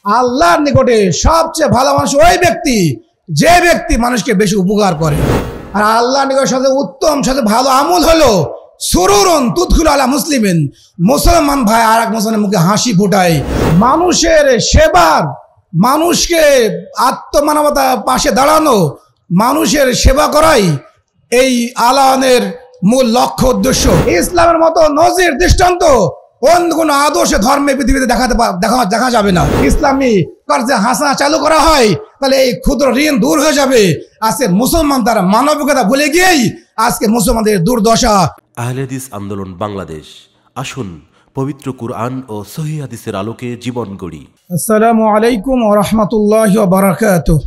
আল্লাহর নিকটে সবচেয়ে ভালো মানুষ ওই ব্যক্তি যে ব্যক্তি মানুষকে বেশি উপকার করে। আর আল্লাহর নিকটে সবচেয়ে উত্তম সবচেয়ে ভালো আমল হলো সুরুরুন তুদখিলু আলা মুসলিমিন, মুসলমান ভাই আর এক মুসলমানের মুখে হাসি ফোটায়। মানুষের সেবার, মানুষকে আত্মমানবতার পাশে দাঁড়ানো, মানুষের সেবা করাই এই আলানের মূল লক্ষ্য উদ্দেশ্য। ইসলামের মতো নজির দৃষ্টান্ত অন্য কোনো আদর্শে ধর্মে পৃথিবীতে দেখা যাবে না। ইসলামী কার্যে হাসানা চালু করা হয় তাহলে এই ক্ষুদ্র ঋণ দূর হয়ে যাবে। আজকে মুসলমান তারা মানবিকতা ভুলে গিয়েই আজকে মুসলমানদের দুর্দশা। আহলে হাদিস আন্দোলন বাংলাদেশ, আসুন পবিত্র কুরআন ও সহিহ হাদিসের আলোকে জীবন গড়ি। আসসালামু আলাইকুম ওয়া রাহমাতুল্লাহি ওয়া বারাকাতুহু।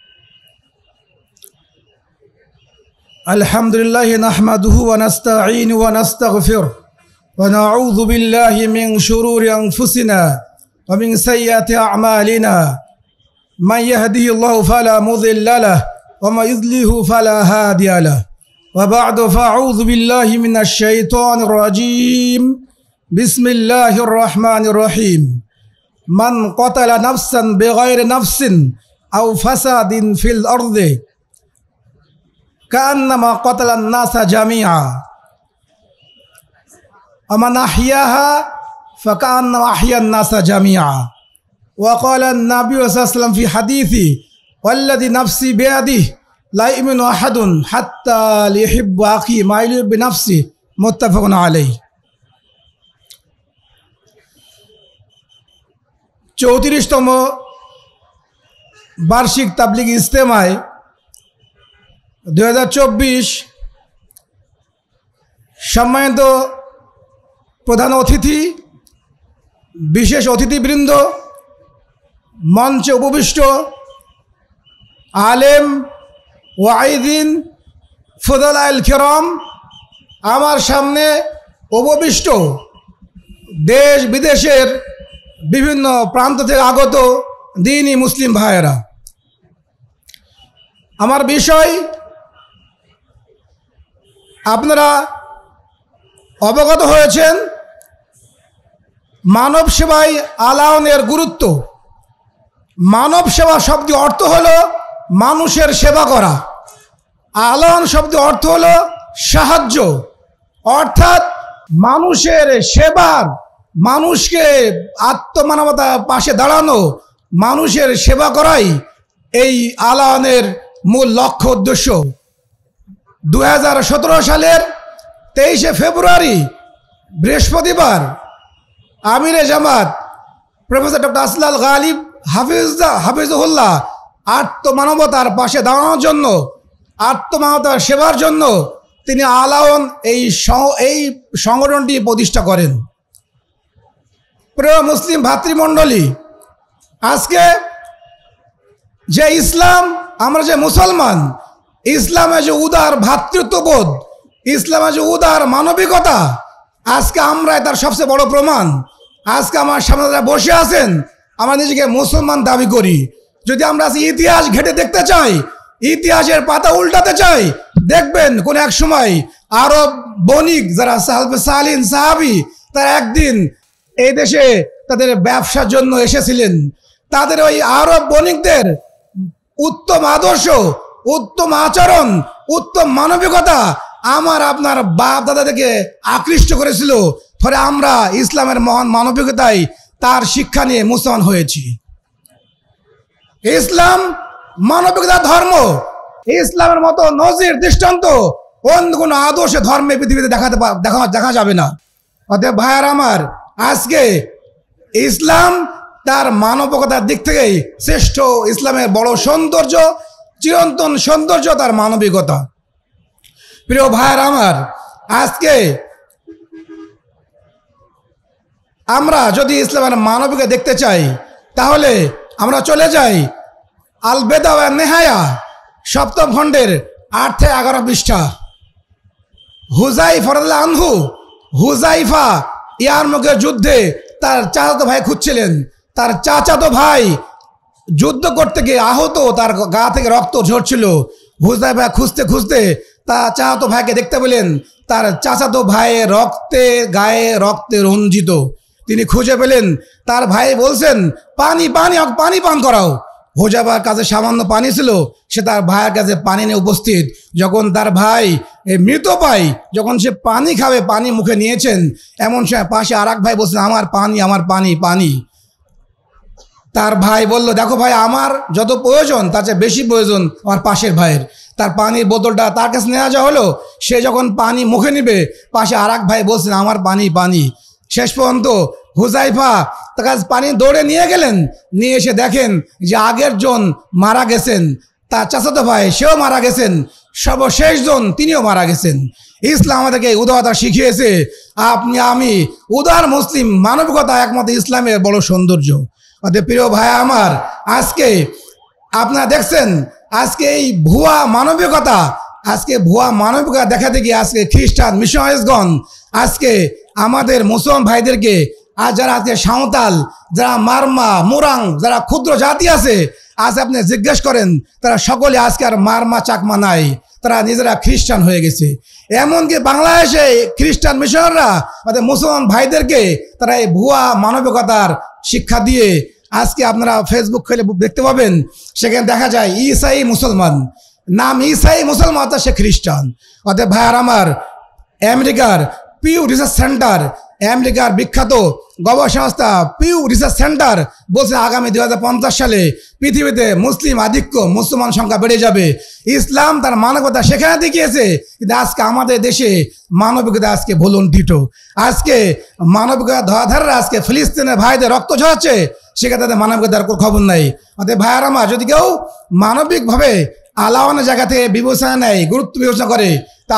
আলহামদুলিল্লাহি নাহমাদুহু ওয়া নাস্তাঈনুহু ওয়া নাস্তাগফিরুহু ওয়া নাউযু বিল্লাহি মিন শুরুরি আনফুসিনা ওয়া মিন সাইয়্যাতি আ'মালিনা। মান ইয়াহদিহিল্লাহু ফালা মুযিল্লা লাহু ওয়া মান ইযলিলহু ফালা হাদিয়া লাহু। ওয়া বা'দু ফাআউযু বিল্লাহি মিনাশ শাইতানির রাজীম। বিসমিল্লাহির রাহমানির রহিম। মান ক্বাতালা নাফসান বিগাইরি নাফসিন আও ফাসাদিন ফিল আরদি কাআন্নামা ক্বাতালান নাসা জামিআ ওয়া মান আহইয়াহা ফাকাআন্নামা আহইয়ান নাসা জামিআ। ওয়া ক্বালা আন-নাবিয়্যু সাল্লাল্লাহু আলাইহি ওয়াসাল্লাম ফি হাদীসি ওয়াল্লাযী নাফসি বিয়াদিহি লা ইউমিনু আহাদুন হাত্তা লিইহিব্বা আখি মা ইউহিব্বু বিনাফসিহি, মুত্তাফাকুন আলাইহি। 34তম বার্ষিক তাবলিগ ইজতেমায় 2024 সম্মানিত প্রধান অতিথি, বিশেষ অতিথিবৃন্দ, মঞ্চে উপবিষ্ট আলেম ওয়াইদিন ফুদালাইল কিরাম, আমার সামনে উপবিষ্ট দেশ বিদেশের বিভিন্ন প্রান্ত থেকে আগত দ্বীনি মুসলিম ভাইয়েরা, আমার বিষয় আপনারা অবগত হয়েছেন। মানব সেবায় আলাওনের গুরুত্ব। মানব সেবা শব্দ অর্থ হলো মানুষের সেবা করা। আলাওন শব্দ অর্থ হলো সাহায্য, অর্থাৎ মানুষের সেবার, মানুষকে আত্মমানবতার পাশে দাঁড়ানো, মানুষের সেবা করাই এই আলাওনের মূল লক্ষ্য উদ্দেশ্য। 2017 সালের 23শে ফেব্রুয়ারি বৃহস্পতিবার আমিরে জামাত প্রফেসর ডক্টর আসলাল গালিব হাফিজুল্লাহ আত্মমানবতার পাশে দাঁড়ানোর জন্য, আত্মমানবতার সেবার জন্য তিনি আলাওন এই সংগঠনটি প্রতিষ্ঠা করেন। প্রিয় মুসলিম ভাতৃমণ্ডলী, আজকে যে ইসলাম, আমরা যে মুসলমান, ইসলামে যে উদার ভ্রাতৃত্ববোধ, ইসলামে যে উদার মানবিকতা, আজকে আমরা তার সবচেয়ে বড় প্রমাণ। আজকে আমার সামনে যারা বসে আছেন, আমরা নিজেকে মুসলমান দাবি করি। যদি আমরা ইতিহাস ঘেটে দেখতে চাই, ইতিহাসের পাতা উল্টাতে চাই, দেখবেন কোন এক সময় আরব বণিক যারা সালিন সাহাবি, তারা একদিন এই দেশে তাদের ব্যবসার জন্য এসেছিলেন। তাদের ওই আরব বণিকদের উত্তম আদর্শ, উত্তম আচরণ, উত্তম মানবিকতা আমার আপনার বাপ দাদাদেরকে আকৃষ্ট করেছিল। ফলে আমরা ইসলামের মহান মানবিকতায় তার শিক্ষা নিয়ে মুসলমান হয়েছি। ইসলাম মানবিকতার ধর্ম। ইসলামের মতো নজির দৃষ্টান্ত অন্য কোনো আদর্শে ধর্মে পৃথিবীতে দেখা যাবে না। অতএব ভাইয়ার আমার, আজকে ইসলাম তার মানবিকতার দিক থেকেই শ্রেষ্ঠ। ইসলামের বড় সৌন্দর্য, চিরন্তন সৌন্দর্য তার মানবিকতা। প্রিয় ভাইয়ার আমার, আজকে আমরা যদি ইসলামের মানবিকতা দেখতে চাই তাহলে আমরা চলে যাই আল বেদা ওয়া নেহায়া 7ম খণ্ডের 8 থেকে 11 পৃষ্ঠা। হুজাইফা রাদিয়াল্লাহু আনহু, হুজাইফা ইয়ারমুকের যুদ্ধে তার চাচাতো ভাই খুঁজছিলেন। তার চাচাতো ভাই যুদ্ধ করতে গিয়ে আহত, তার গা থেকে রক্ত ঝরছিল। হুজাইফা খুঁজতে খুঁজতে তার চাচাতো ভাইকে দেখতে পেলেন। তার চাচাতো ভাইয়ের গায়ে রক্তে রঞ্জিত। তিনি খুঁজে পেলেন, তার ভাই বলছেন পানি পানি পানি পান করাও। হোজাবার কাছে সামান্য পানি ছিল, সে তার ভাইয়ের কাছে পানি নিয়ে উপস্থিত। যখন তার ভাই মৃত পায়, যখন সে পানি খাবে, পানি মুখে নিয়েছেন, এমন সময় পাশে আর এক ভাই বলছেন আমার পানি, আমার পানি পানি। তার ভাই বলল দেখো ভাই, আমার যত প্রয়োজন তার চেয়ে বেশি প্রয়োজন আমার পাশের ভাইয়ের। তার পানির বোতলটা তার কাছে নেওয়া যাওয়া হলো। সে যখন পানি মুখে নিবে, পাশে আর এক ভাই বলছেন আমার পানি পানি। শেষ পর্যন্ত হুজাইফা তার কাছে পানি দৌড়ে নিয়ে গেলেন। নিয়ে এসে দেখেন যে আগের জন মারা গেছেন, তার চাচাতো ভাই সেও মারা গেছেন, সর্বশেষ জন তিনিও মারা গেছেন। ইসলাম আমাদেরকে উদারতা শিখিয়েছে। আপনি আমি উদার মুসলিম, মানবিকতা একমাত্র ইসলামের বড় সৌন্দর্য। অতএব প্রিয় ভাই আমার, আজকে আপনারা দেখছেন আজকে এই ভুয়া মানবিকতা, আজকে ভুয়া মানবিকতা দেখাতে গিয়ে আজকে খ্রিস্টান মিশনারিজগণ আজকে আমাদের মুসলমান ভাইদেরকে, আর যারা আজকে সাঁওতাল, যারা মারমা মুরাং, যারা ক্ষুদ্র জাতি আছে, আজ আপনি জিজ্ঞেস করেন তারা সকলে আজকে আর মারমা চাকমা নাই, তারা নিজেরা খ্রিস্টান হয়ে গেছে। এমনকি বাংলাদেশে খ্রিস্টান মিশনাররা আমাদের মুসলমান ভাইদেরকে তারা এই ভুয়া মানবিকতার শিক্ষা দিয়ে, আজকে আপনারা ফেসবুক খুলে দেখতে পাবেন, সেখানে দেখা যায় ঈসাই মুসলমান, নাম ঈসাই মুসলমান, অর্থাৎ সে খ্রিস্টান। অতএব ভাইয়ার আমার, আমেরিকার পিউ রিসার্চ সেন্টার, আমেরিকার বিখ্যাত গবেষণা সংস্থা পিউ রিসার্চ সেন্টার বলছে আগামী 2050 সালে পৃথিবীতে মুসলিম আধিক্য, মুসলমান সংখ্যা বেড়ে যাবে। ইসলাম তার মানবতা সেখানে দেখিয়েছে, কিন্তু আজকে আমাদের দেশে মানবিকতা আজকে ভুলুণ্ঠিত। আজকে মানবিকতা ধরাধাররা আজকে ফিলিস্তিনের ভাইদের রক্ত ঝরাচ্ছে, সেখানে তাদের মানবিকতার কোনো খবর নাই। অতএব ভাইয়ার আমার, যদি কেউ মানবিকভাবে আলাওয়ানের জায়গা থেকে বিবেচনা নেয়, গুরুত্ব বিবেচনা করে, তা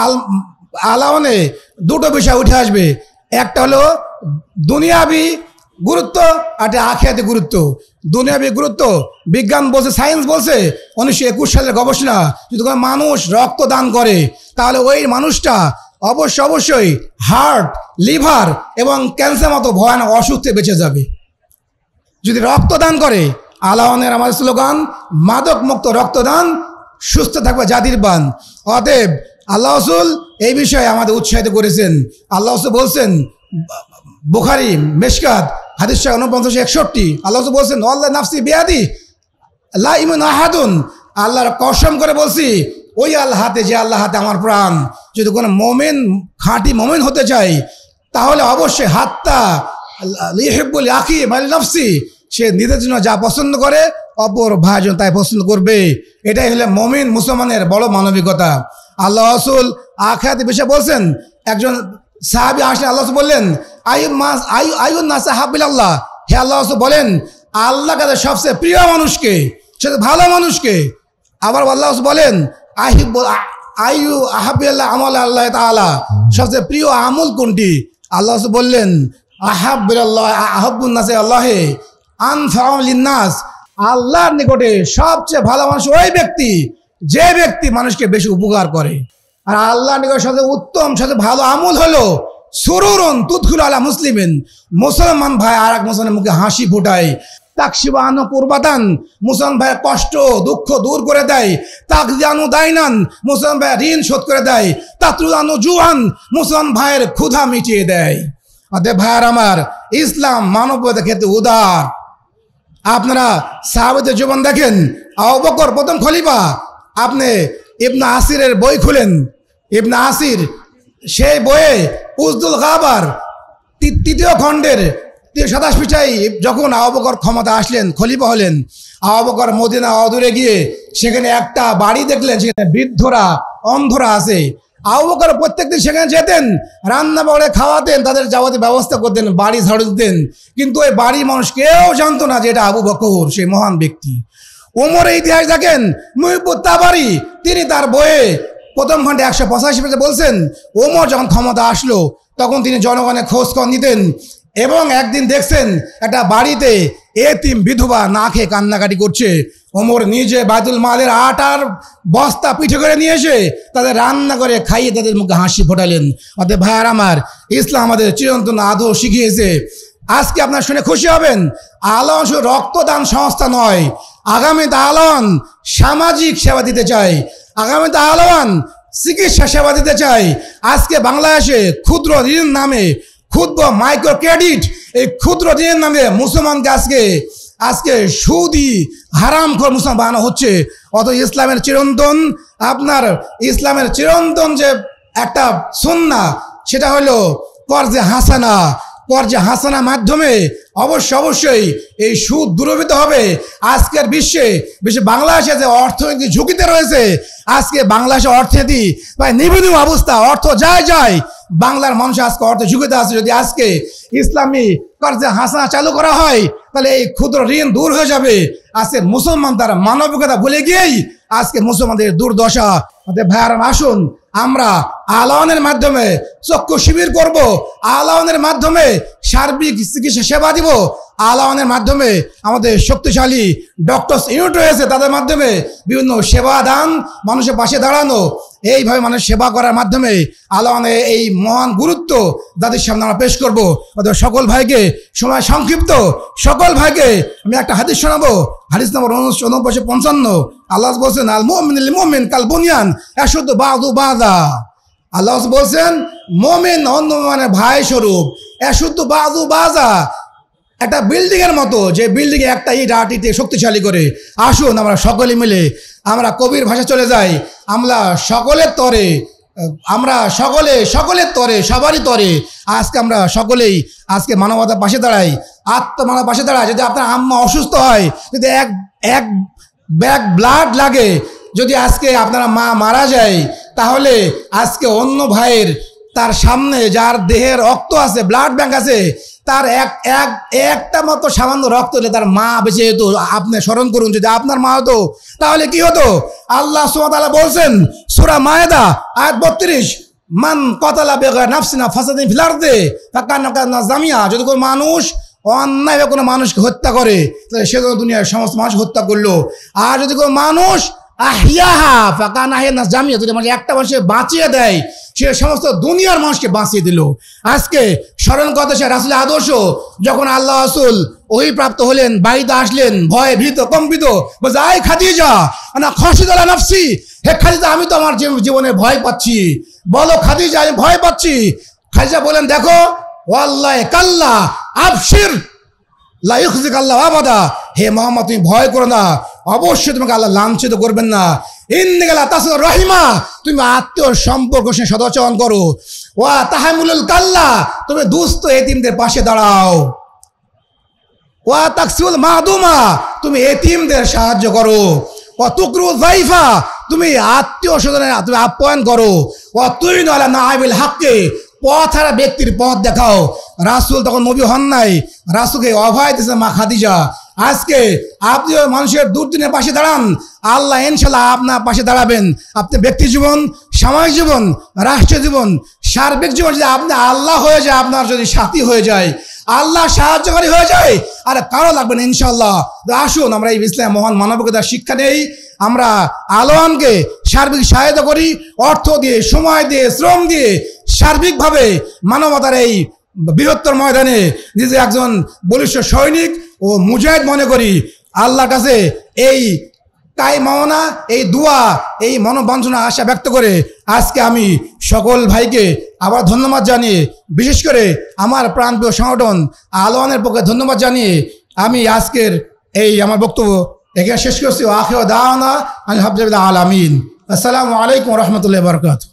আলাওয়ানে দুটো বিষয় উঠে আসবে। একটা হলো দুনিয়াবি গুরুত্ব, আর একটা আখিরাতি গুরুত্ব। দুনিয়াবি গুরুত্ব বিজ্ঞান বলছে, সায়েন্স বলছে, 1921 সালের গবেষণা, যদি কোনো মানুষ রক্ত দান করে তাহলে ওই মানুষটা অবশ্যই হার্ট, লিভার এবং ক্যান্সার মতো ভয়ানক অসুখ থেকে বেঁচে যাবে যদি রক্তদান করে। আলাওয়ানের আমাদের স্লোগান মাদক মুক্ত রক্তদান, সুস্থ থাকবে জাতির বান। অতএব আল্লাহ রাসূল এই বিষয়ে আমাদের উৎসাহিত করেছেন। আল্লাহ রাসূল বলছেন, বুখারী মিশকাত হাদিস 4961, আল্লাহ রাসূল বলছেন আল্লাহ নাফসি বিয়াদি লা ইমান আহাদুন, আল্লাহর কসম করে বলছি ওই আল্লাহ হাতে, যে আল্লাহ হাতে আমার প্রাণ, যদি কোনো মোমেন খাঁটি মোমেন হতে চাই তাহলে অবশ্যই হাত্তা লিহিব্বুল আখি মাল নাফসি, সে নিজের জন্য যা পছন্দ করে অপর ভাইজন তাই পছন্দ করবে। এটাই হলো মুমিন মুসলমানের বড় মানবিকতা। আল্লাহ রাসূল আখিরাতের বিষয়ে বলছেন, একজন সাহাবী আসলে আল্লাহ রাসূল বললেন আইয়ুন নাস হাব্বিলাল্লাহ, হে আল্লাহ রাসূল বলেন আল্লাহর কাছে সবচেয়ে প্রিয় মানুষকে, সবচেয়ে ভালো মানুষকে। আবার আল্লাহ রাসূল বলেন আইয়ু আহাব্বিল্লাহ আমাল আল্লাহ তাআলা, সবচেয়ে প্রিয় আমল কোনটি? আল্লাহ রাসূল বললেন আহাব্বিল্লাহ আহাব্বুন নাস আল্লাহে আনফাউ লিন্নাস, আল্লাহর নিকটে সবচেয়ে ভালো মানুষ ওই ব্যক্তি যে ব্যক্তি মানুষকে বেশি উপকার করে। আর আল্লাহর নিকটে সবচেয়ে উত্তম, সবচেয়ে ভালো আমল হলো সুরুরুন তুদখিলু আলা মুসলিমিন, মুসলমান ভাই আর এক মুসলমানের মুখে হাসি ফোটায়। তাকশিফু আনহু কুরবাতান, মুসলমান ভাইয়ের কষ্ট দুঃখ দূর করে দেয়। তাকদি আনহু দাইনান, মুসলমান ভাইয়ের ঋণ শোধ করে দেয়। তাতরুদ আনহু জুআন, মুসলমান ভাইয়ের ক্ষুধা মিটিয়ে দেয়। অতএব ভাইয়ার আমার, ইসলাম মানবতার ক্ষেত্রে উদার। আপনারা সাহাবাদের জীবন দেখেন, আবু বকর প্রথম খলিফা, আপনি ইবনে আসিরের বই খুলেন, ইবনে আসির সেই বইয়ে উজদুল গাবার 3য় খণ্ডের 27 পৃষ্ঠায় যখন আবু বকর ক্ষমতা আসলেন, খলিফা হলেন, আবু বকর মদিনা অদূরে গিয়ে সেখানে একটা বাড়ি দেখলেন, সেখানে বৃদ্ধরা অন্ধরা আছে। আবু বকর প্রত্যেকদিন সেখানে যেতেন, রান্না করে খাওয়াতেন, তাদের যাবতীয় ব্যবস্থা করতেন, বাড়ি ঝাড়ু দিতেন, কিন্তু ওই বাড়ির মানুষ কেউ জানতো না যে এটা আবু বকর, সেই মহান ব্যক্তি। ওমরের ইতিহাস দেখেন, মুহিবুত তাবারি তিনি তার বইয়ে প্রথম খণ্ডে 185 পেজে বলছেন, ওমর যখন ক্ষমতা আসলো তখন তিনি জনগণের খোঁজখবর নিতেন, এবং একদিন দেখছেন একটা বাড়িতে এতিম বিধবা না খেয়ে কান্নাকাটি করছে। ওমর নিজে বাইতুল মালের আটার বস্তা পিঠে করে নিয়ে এসে তাদের রান্না করে খাইয়ে তাদের মুখে হাসি ফোটালেন। অতএব ভাইয়ার আমার, ইসলাম আমাদের চিরন্তন আদর শিখিয়েছে। আজকে আপনারা শুনে খুশি হবেন, আলাওয়ান শুধু রক্তদান সংস্থা নয়, আগামীতে আলাওয়ান সামাজিক সেবা দিতে চাই, আগামীতে আলাওয়ান চিকিৎসা সেবা দিতে চাই। আজকে বাংলাদেশে ক্ষুদ্র ঋণ নামে ক্ষুদ্র মাইক্রো ক্রেডিট, এই ক্ষুদ্র ঋণের নামে মুসলমানকে আজকে সুদি হারামখোর মুসলমান বানানো হচ্ছে। অত ইসলামের চিরন্তন ইসলামের চিরন্তন যে একটা সুন্নাহ, সেটা হলো কর্জে হাসানা মাধ্যমে অবশ্যই এই সুদ দূরীভূত হবে। আজকের বিশ্বে বাংলাদেশে যে অর্থনৈতিক ঝুঁকিতে রয়েছে, আজকে বাংলাদেশের অর্থনীতি প্রায় নিবেদন অবস্থা, অর্থ যায় বাংলার মানুষ আজকে অর্থ ঝুঁকিতে আছে। যদি আজকে ইসলামী কর্জে হাসানা চালু করা হয়, তাহলে এই ক্ষুদ্র ঋণ দূর হয়ে যাবে। আজকে মুসলমান তার মানবিকতা ভুলে গিয়েই আজকে মুসলমানদের দুর্দশা। ভাইয়ারা, আসুন আমরা আলাওয়ানের মাধ্যমে চক্ষু শিবির করব, আলাওয়ানের মাধ্যমে সার্বিক চিকিৎসা সেবা দিব, আলাওয়ানের মাধ্যমে আমাদের শক্তিশালী ডক্টরস ইউনিট রয়েছে, তাদের মাধ্যমে বিভিন্ন সেবা দান, মানুষের পাশে দাঁড়ানো, এইভাবে মানুষ সেবা করার মাধ্যমে আলাওয়ানের এই মহান গুরুত্ব তাদের সামনে আমরা পেশ করবো। সকল ভাইকে, সময় সংক্ষিপ্ত, সকল ভাইকে আমি একটা হাদিস শোনাবো। হাদিস নম্বর 4955। আল্লাহ বলছেন, আল মুমিন কাল বুনিয়ান ইয়াশুদ্দু বাযু বাযা। আল্লাহ বলছেন মুমিন অন্য মানে ভাই স্বরূপ, ইয়াশুদ্দু বাযু বাযা, একটা বিল্ডিং এর মতো, যে বিল্ডিং এ একটা ইট আটিতে শক্তিশালী করে। আসুন আমরা সকলে মিলে আমরা কবির ভাষা চলে যাই, আমরা সকলের তরে সবারই তরে আজকে আমরা সকলেই আজকে মানবতার পাশে দাঁড়াই, আত্মমানব পাশে দাঁড়াই। যদি আপনার আম্মা অসুস্থ হয়, যদি এক ব্যাগ ব্লাড লাগে, যদি আজকে আপনারা মা মারা যায়, তাহলে আজকে অন্য ভাইয়ের তার সামনে যার দেহের রক্ত আছে, ব্লাড ব্যাংক আছে, তার একটা মতো সামান্য রক্ত হলে তার মা বেঁচে যেত। আপনি স্মরণ করুন, যদি আপনার মা হতো তাহলে কি হতো? আল্লাহ সুবহানাহু ওয়া তাআলা বলছেন সূরা মায়েদা আয়াত 32, মান কতালা বেগাইর নাফসিনা ফাসাদিন ফিল আরদি ফাকান্না জামিয়া। যদি কোনো মানুষ অন্যায়ভাবে কোনো মানুষকে হত্যা করে, তাহলে সে দুনিয়ার সমস্ত মানুষ হত্যা করলো। আর যদি কোনো মানুষ আহিয়াহা ফাকান্না আহিয়ানা জামিয়া, যদি মানুষ একটা মানুষকে বাঁচিয়ে দেয়, সে সমস্ত দুনিয়ার মানুষকে বাঁচিয়ে দিল। আজকে স্মরণ করতে সে রাসূলের আদর্শ, যখন আল্লাহ রাসূল ওহী প্রাপ্ত হলেন, বাড়িতে আসলেন, ভয়ে ভীত কম্পিত, বলছে আই খাদিজা আনা খাশিত আলা নাফসি, হে খাদিজা আমি তো আমার জীবনে ভয় পাচ্ছি। বলো খাদিজা আমি ভয় পাচ্ছি। খাদিজা বলেন, দেখো ওয়াল্লাহি কাল্লা আবশির লা ইউখজিক আল্লাহ আবাদা, হে মুহাম্মদ তুমি ভয় করো না, অবশ্যই তোমাকে আল্লাহ লাঞ্ছিত করবেন না। ইন্নাকা তাসিলুর রাহিমা, তুমি আত্মীয় সম্পর্ক সে সদাচরণ করো। ওয়া তাহমিলুল কাল্লা, তুমি দুস্থ এতিমদের পাশে দাঁড়াও। ওয়া তাকসিউল মাদুমা, তুমি এতিমদের সাহায্য করো। ওয়া তুকরু যাইফা, তুমি আত্মীয় স্বজনের তুমি আপ্যায়ন করো। ওয়া তুইনু আলা নাইবিল হাক্কি, পথহারা ব্যক্তির পথ দেখাও। রাসূল তখন নবী হন নাই, রাসূলকে অভয় দিয়েছে মা খাদিজা। আজকে আপনি মানুষের দুর্দিনের পাশে দাঁড়ান, আল্লাহ ইনশাল্লাহ আপনার পাশে দাঁড়াবেন। আপনি ব্যক্তি জীবন, সামাজিক জীবন, রাষ্ট্রীয় জীবন, সার্বিক জীবন যদি আপনি আল্লাহ হয়ে যায়, আপনার যদি সাথী হয়ে যায়, আল্লাহ সাহায্যকারী হয়ে যায়, আর কারো লাগবে না ইনশাল্লাহ। আসুন আমরা এই ইসলাম মহান মানবিকতার শিক্ষা নেই, আমরা আলোয়ানকে সার্বিক সহায়তা করি, অর্থ দিয়ে, সময় দিয়ে, শ্রম দিয়ে, সার্বিকভাবে মানবতার এই বৃহত্তর ময়দানে নিজে একজন বলিষ্ঠ সৈনিক ও মুজাহিদ মনে করি। আল্লাহর কাছে এই কায়মাওনা, এই দোয়া, এই মনোবাঞ্ছনা আশা ব্যক্ত করে আজকে আমি সকল ভাইকে আবার ধন্যবাদ জানিয়ে, বিশেষ করে আমার প্রাণপ্রিয় সংগঠন আলোয়ানের পক্ষে ধন্যবাদ জানিয়ে আমি আজকের এই আমার বক্তব্য এখানে শেষ করছি। আখির দাওয়ানা আলহামদুলিল্লাহ আলামিন। আসসালামু আলাইকুম ওয়া রাহমাতুল্লাহি ওয়া বারাকাতুহু।